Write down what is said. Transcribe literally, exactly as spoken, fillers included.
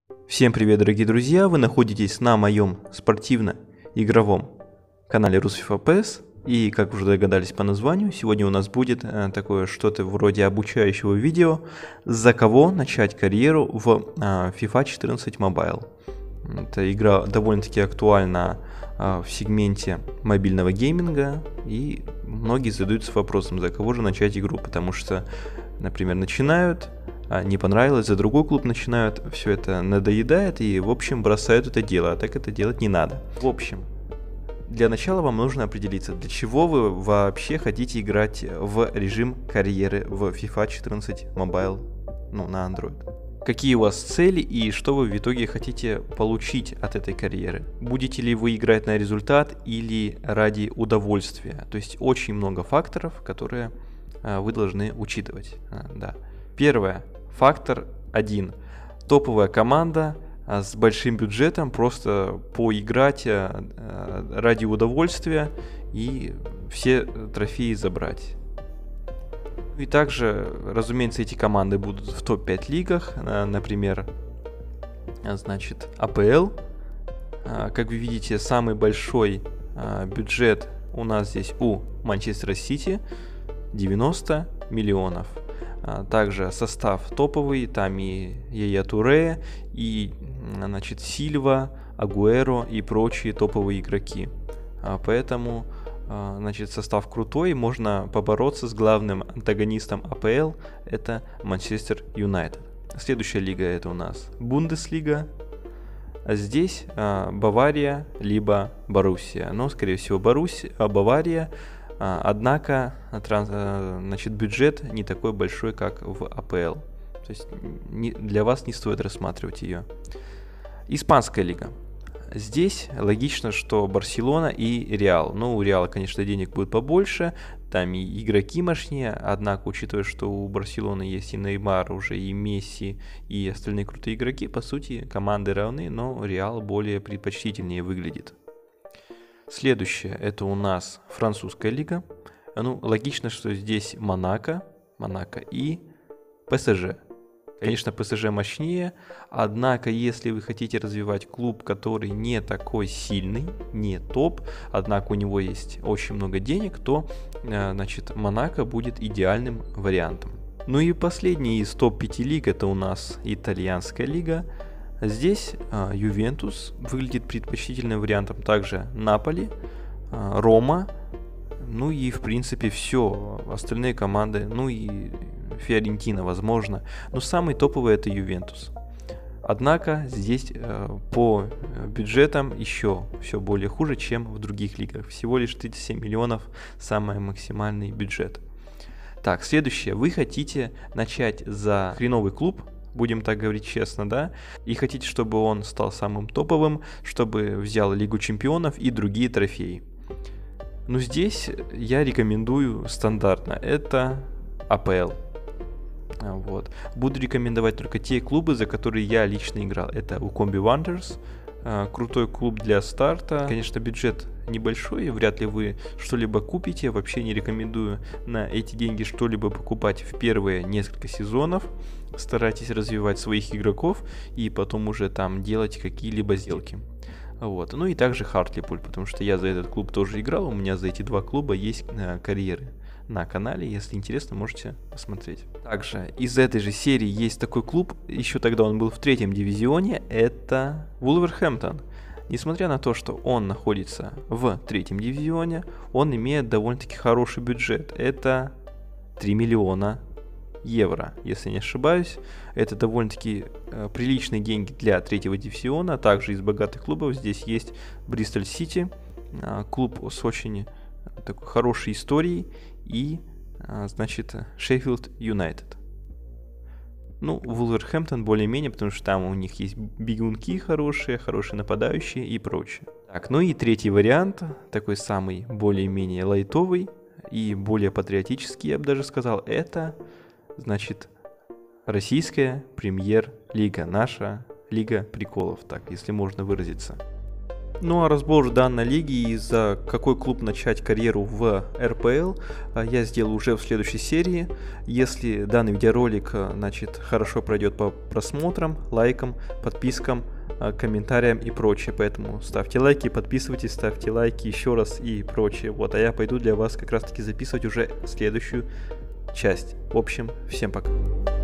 Всем привет, дорогие друзья! Вы находитесь на моем спортивно-игровом канале RusFifa.pes. И, как уже догадались по названию, сегодня у нас будет э, такое что-то вроде обучающего видео, за кого начать карьеру в э, FIFA четырнадцать Mobile. Эта игра довольно-таки актуальна э, в сегменте мобильного гейминга, и многие задаются вопросом, за кого же начать игру, потому что, например, начинают, а не понравилось, за другой клуб начинают, все это надоедает и, в общем, бросают это дело, а так это делать не надо. В общем, для начала вам нужно определиться, для чего вы вообще хотите играть в режим карьеры в FIFA четырнадцать Mobile, ну, на Android. Какие у вас цели и что вы в итоге хотите получить от этой карьеры? Будете ли вы играть на результат или ради удовольствия? То есть очень много факторов, которые а, вы должны учитывать. А, да. Первое. Фактор один. Топовая команда а, с большим бюджетом, просто поиграть а, а, ради удовольствия и все трофеи забрать. И также, разумеется, эти команды будут в топ пять лигах, например, значит, а пэ эл. Как вы видите, самый большой бюджет у нас здесь у Манчестер Сити, девяносто миллионов. Также состав топовый, там и Яя Туре, и, значит, Сильва, Агуэро и прочие топовые игроки. Поэтому, значит, состав крутой, можно побороться с главным антагонистом а пэ эл, это Манчестер Юнайтед. Следующая лига это у нас Бундеслига. Здесь а, Бавария, либо Боруссия. Но, скорее всего, Боруссия, а Бавария. А, однако, транс, а, значит, бюджет не такой большой, как в а пэ эл. То есть не, для вас не стоит рассматривать ее. Испанская лига. Здесь логично, что Барселона и Реал. Ну, у Реала, конечно, денег будет побольше, там и игроки мощнее, однако, учитывая, что у Барселоны есть и Неймар уже, и Месси, и остальные крутые игроки, по сути, команды равны, но Реал более предпочтительнее выглядит. Следующее, это у нас французская лига. Ну, логично, что здесь Монако, Монако и пэ эс жэ. Конечно, пэ эс жэ мощнее, однако, если вы хотите развивать клуб, который не такой сильный, не топ, однако у него есть очень много денег, то, значит, Монако будет идеальным вариантом. Ну и последний из топ пяти лиг, это у нас итальянская лига. Здесь Ювентус выглядит предпочтительным вариантом, также Наполи, Рома, ну и, в принципе, все, остальные команды, ну и Фиорентина, возможно, но самый топовый это Ювентус. Однако здесь э, по бюджетам еще все более хуже, чем в других лигах. Всего лишь тридцать семь миллионов самый максимальный бюджет. Так, следующее. Вы хотите начать за хреновый клуб, будем так говорить честно, да, и хотите, чтобы он стал самым топовым, чтобы взял Лигу Чемпионов и другие трофеи. Но здесь я рекомендую стандартно, это а пэ эл. Вот. Буду рекомендовать только те клубы, за которые я лично играл. Это Укомби Wanderers, крутой клуб для старта. Конечно, бюджет небольшой, вряд ли вы что-либо купите. Вообще не рекомендую на эти деньги что-либо покупать в первые несколько сезонов. Старайтесь развивать своих игроков и потом уже там делать какие-либо сделки. Вот. Ну и также Хартливуль, потому что я за этот клуб тоже играл. У меня за эти два клуба есть э, карьеры на канале, если интересно, можете посмотреть. Также из этой же серии есть такой клуб, еще тогда он был в третьем дивизионе, это Вулверхэмптон. Несмотря на то, что он находится в третьем дивизионе, он имеет довольно-таки хороший бюджет. Это три миллиона евро, если не ошибаюсь. Это довольно-таки э, приличные деньги для третьего дивизиона. Также из богатых клубов здесь есть Бристоль Сити, э, клуб с очень такой хорошей историей, и, значит, Шеффилд Юнайтед. Ну, Вулверхэмптон более-менее, потому что там у них есть бегунки хорошие, хорошие нападающие и прочее. Так, ну и третий вариант, такой самый более-менее лайтовый и более патриотический, я бы даже сказал, это, значит, российская премьер-лига, наша лига приколов, так, если можно выразиться. Ну а разбор данной лиги и за какой клуб начать карьеру в эр пэ эл я сделаю уже в следующей серии. Если данный видеоролик, значит, хорошо пройдет по просмотрам, лайкам, подпискам, комментариям и прочее. Поэтому ставьте лайки, подписывайтесь, ставьте лайки еще раз и прочее. Вот, а я пойду для вас как раз таки записывать уже следующую часть. В общем, всем пока.